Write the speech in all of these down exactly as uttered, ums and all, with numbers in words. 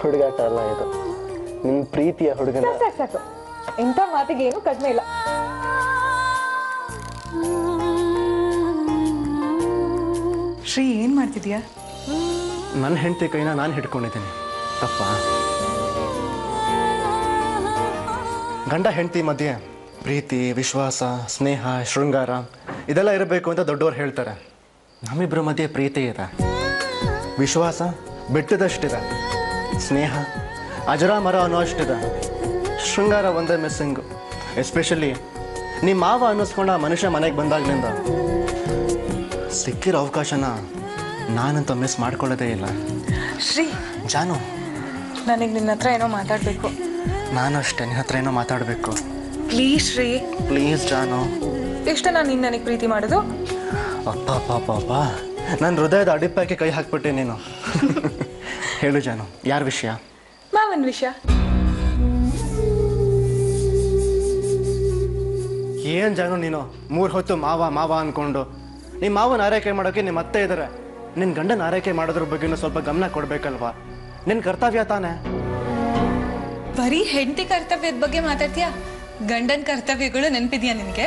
ಹುಡುಗಾಟ ಅಲ್ಲ ಇದು, ನಿಮ್ ಪ್ರೀತಿಯ ಹುಡುಗನ. ಸಾಕು ಸಾಕು, ಇಂಥ ಮಾತಿಗೆ ಏನು ಕಡಿಮೆ ಇಲ್ಲ. ಶ್ರೀ, ಏನ್ ಮಾಡ್ತಿದ್ಯಾ? ನನ್ನ ಹೆಂಡತಿ ಕೈನ ನಾನು ಹಿಡ್ಕೊಂಡಿದ್ದೀನಿ. ತಪ್ಪ? ಗಂಡ ಹೆಂಡತಿ ಮಧ್ಯೆ ಪ್ರೀತಿ, ವಿಶ್ವಾಸ, ಸ್ನೇಹ, ಶೃಂಗಾರ ಇದೆಲ್ಲ ಇರಬೇಕು ಅಂತ ದೊಡ್ಡವರು ಹೇಳ್ತಾರೆ. ನಮ್ಮಿಬ್ಬರ ಮಧ್ಯೆ ಪ್ರೀತಿ ಇದೆ, ವಿಶ್ವಾಸ ಬೆಟ್ಟದಷ್ಟಿದೆ, ಸ್ನೇಹ ಅಜರಾಮರ ಅನ್ನೋ ಅಷ್ಟಿದೆ, ಶೃಂಗಾರ ಒಂದೇ ಮಿಸ್ಸಿಂಗು. ಎಸ್ಪೆಷಲಿ ನಿಮ್ಮ ಮಾವ ಅನ್ನಿಸ್ಕೊಂಡ ಮನುಷ್ಯ ಮನೆಗೆ ಬಂದಾಗ್ಲಿಂದ ಸಿಕ್ಕಿರೋ ಅವಕಾಶನ ನಾನಂತೂ ಮಿಸ್ ಮಾಡ್ಕೊಳ್ಳೋದೇ ಇಲ್ಲ. ಶ್ರೀ, ಜಾನು, ನನಗೆ ನಿನ್ನ ಹತ್ರ ಏನೋ ಮಾತಾಡಬೇಕು. ನಾನು ಅಷ್ಟೇ ನಿನ್ನ ಹತ್ರ ಏನೋ ಮಾತಾಡಬೇಕು. ಪ್ಲೀಸ್ ಶ್ರೀ. ಪ್ಲೀಸ್ ಜಾನು. ಇಷ್ಟ ನಾನು ನಿನ್ನ ನನಗೆ ಪ್ರೀತಿ ಮಾಡೋದು? ಅಪ್ಪ ಪಾಪ ಅಪ್ಪ, ನನ್ನ ಹೃದಯದ ಅಡಿಪಾಕಿ ಕೈ ಹಾಕ್ಬಿಟ್ಟೆ ನೀನು. ಹೇಳು ಜಾನು, ಯಾರ ವಿಷಯ? ಮಾವನ ವಿಷಯ. ಏನು ಜಾನು ನೀನು ಮೂರು ಹೊತ್ತು ಮಾವ ಮಾವ ಅಂದ್ಕೊಂಡು, ನಿಮ್ಮ ಮಾವನ ಆರೈಕೆ ಮಾಡೋಕ್ಕೆ ನಿಮ್ಮ ಅತ್ತೆ ಇದ್ದಾರೆ. ನಿನ್ನ ಗಂಡನ ಆರೈಕೆ ಮಾಡೋದ್ರ ಬಗ್ಗೆನೂ ಸ್ವಲ್ಪ ಗಮನ ಕೊಡಬೇಕಲ್ವಾ? ನಿನ್ನ ಕರ್ತವ್ಯ ತಾನೇ. ಬರೀ ಹೆಂಡತಿ ಕರ್ತವ್ಯದ ಬಗ್ಗೆ ಮಾತಾಡ್ತೀಯಾ? ಗಂಡನ ಕರ್ತವ್ಯಗಳು ನೆನಪಿದ್ಯಾ ನಿನಗೆ?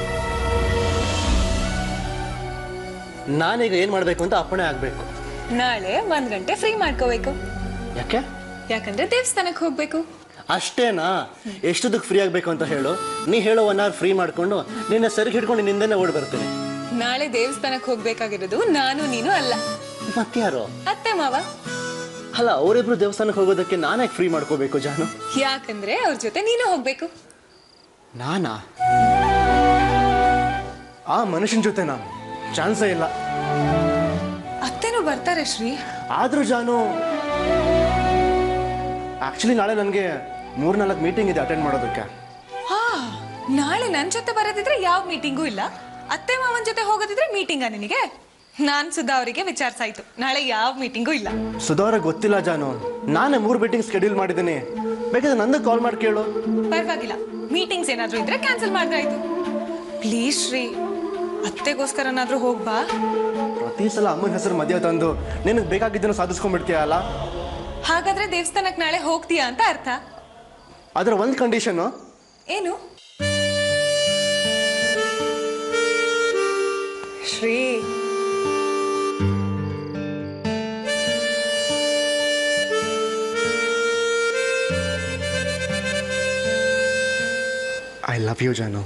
ನಾನೀಗ ಏನು ಮಾಡಬೇಕು ಅಂತ ಅಪ್ಪಣೆ ಆಗಬೇಕು. ನಾಳೆ ಒಂದ್ ಗಂಟೆ ಫ್ರೀ ಮಾಡ್ಕೋಬೇಕು. ಯಾಕೆ? ಯಾಕಂದ್ರೆ ದೇವಸ್ಥಾನಕ್ಕೆ ಹೋಗ್ಬೇಕು. ಅಷ್ಟೇನಾ? ಎಷ್ಟೊತ್ತಿಗೆ ಫ್ರೀ ಆಗಬೇಕು ಅಂತ ಹೇಳು. ನೀ ಹೇಳೋ ಒನ್ ಅವರ್ ಫ್ರೀ ಮಾಡಿಕೊಂಡು ನಿನ್ನ ಸರಿಗೆ ಹಿಡ್ಕೊಂಡು ನಿಂದನೇ ಓಡಿ ಬರ್ತೀನಿ. ನಾಳೆ ದೇವಸ್ಥಾನಕ್ಕೆ ಹೋಗ್ಬೇಕಾಗಿರೋದು ನಾನು ನೀನು ಅಲ್ಲ, ಮತ್ಯಾರು? ಅತ್ತೆ ಮಾವ. ಅಲ್ಲ, ಅವರಿಬ್ರು ದೇವಸ್ಥಾನಕ್ಕೆ ಹೋಗೋದಕ್ಕೆ ನಾನೇ ಫ್ರೀ ಮಾಡ್ಕೋಬೇಕು ಜಾನು? ಯಾಕಂದ್ರೆ ಅವ್ರ ಜೊತೆ ನೀನು ಹೋಗ್ಬೇಕು. ನಾನಾ? ಆ ಮನುಷ್ಯನ ಜೊತೆ ನಾನು ಚಾನ್ಸೇ ಇಲ್ಲ. ಅತ್ತೆನೂ ಬರ್ತಾರೆ ಶ್ರೀ. ಆದ್ರೂ ಜಾನು, ಆಕ್ಚುಲಿ ನಾಳೆ ನನಗೆ ಮೂರ್ನಾಲ್ಕು ಮೀಟಿಂಗ್ ಇದೆ ಅಟೆಂಡ್ ಮಾಡೋದಕ್ಕೆ. ಹಾ, ನಾಳೆ ನನ್ನ ಜೊತೆ ಬರೋದಿದ್ರೆ ಯಾವ ಮೀಟಿಂಗೂ ಇಲ್ಲ, ಅತ್ತೆ ಮಾವನ ಜೊತೆ ಹೋಗೋದಿದ್ರೆ ಮೀಟಿಂಗಾ ನಿನಗೆ? ನಾನ್ ಸುಧಾ ಅವರಿಗೆ ವಿಚಾರಿಸಾಯ್ತು, ನಾಳೆ ಯಾವ ಮೀಟಿಂಗೂ ಇಲ್ಲ. ಸುಧಾ ಅವ್ರಿಗೆ ಗೊತ್ತಿಲ್ಲ ಜಾನು, ನಾನೇ ಮೂರು ಮೀಟಿಂಗ್ ಸ್ಕೆಡ್ಯೂಲ್ ಮಾಡಿದ್ದೀನಿ. ಬೇಕಾದ್ರೆ ನಂದು ಕಾಲ್ ಮಾಡಿ ಕೇಳು. ಪರವಾಗಿಲ್ಲ, ಮೀಟಿಂಗ್ಸ್ ಏನಾದ್ರೂ ಇದ್ರೆ ಕ್ಯಾನ್ಸಲ್ ಮಾಡಿದ್ರೆ ಆಯ್ತು. ಪ್ಲೀಸ್ ಶ್ರೀ, ಅತ್ತೆಗೋಸ್ಕರನಾದ್ರೂ ಹೋಗ್ಬಾ. ಪ್ರತಿ ಸಲ ಅಮ್ಮನ ಹೆಸರು ಮದುವೆ ತಂದು ನಿನಗೆ ಬೇಕಾಗಿದ್ದನ್ನು ಸಾಧಿಸ್ಕೊಂಡ್ಬಿಡ್ತೀಯಲ್ಲ. ಹಾಗಾದ್ರೆ ದೇವಸ್ಥಾನಕ್ಕೆ ನಾಳೆ ಹೋಗ್ತೀಯಾ ಅಂತ ಅರ್ಥ. ಅದರ ಒಂದು ಕಂಡೀಷನ್ನು. ಏನು? ಶ್ರೀ, ಐ ಲವ್ ಯು ಜಾನು.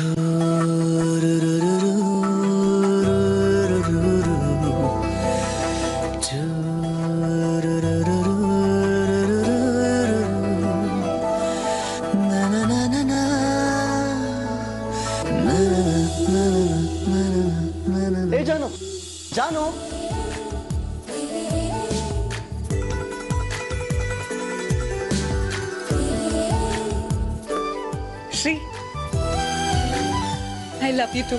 ಏ Janu, Janu, Shree, I love you too.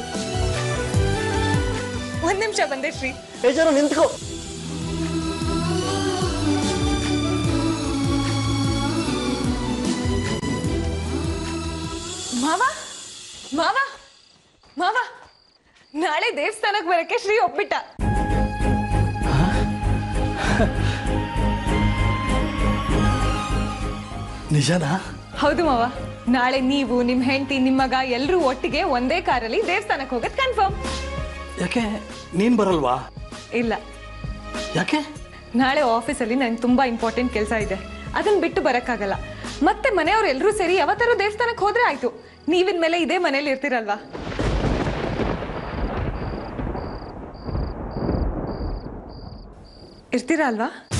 ಒಂದ್ ನಿಮಿಷ ಬಂದೆ ಶ್ರೀ. ಏ ಜಾನು, ನಿಂತ್ಕೋ. ಮಾವ ಮಾವ ಮಾವ, ನಾಳೆ ದೇವಸ್ಥಾನಕ್ಕೆ ಬರಕ್ಕೆ ಶ್ರೀ ಒಪ್ಪಿಟ್ಟ. ನಿಜನಾ? ಹೌದು ಮಾವ, ನಾಳೆ ನೀವು, ನಿಮ್ ಹೆಂಡತಿ, ನಿಮ್ಮ ಮಗ ಎಲ್ಲರೂ ಒಟ್ಟಿಗೆ ಒಂದೇ ಕಾರಲ್ಲಿ ದೇವಸ್ಥಾನಕ್ಕೆ ಹೋಗೋದು ಕನ್ಫರ್ಮ್. ಯಾಕೆ ನೀನ್ ಬರಲ್ವಾ? ಇಲ್ಲ. ಯಾಕೆ? ನಾಳೆ ಆಫೀಸಲ್ಲಿ ನಂಗೆ ತುಂಬಾ ಇಂಪಾರ್ಟೆಂಟ್ ಕೆಲಸ ಇದೆ, ಅದನ್ನ ಬಿಟ್ಟು ಬರಕ್ಕಾಗಲ್ಲ. ಮತ್ತೆ ಮನೆಯವ್ರು ಎಲ್ಲರೂ ಸೇರಿ ಯಾವತ್ತಾರು ದೇವಸ್ಥಾನಕ್ಕೆ ಹೋದ್ರೆ ಆಯ್ತು. ನೀವಿನ ಮೇಲೆ ಇದೇ ಮನೇಲಿ ಇರ್ತೀರಲ್ವಾ? ಇರ್ತೀರಾ ಅಲ್ವಾ?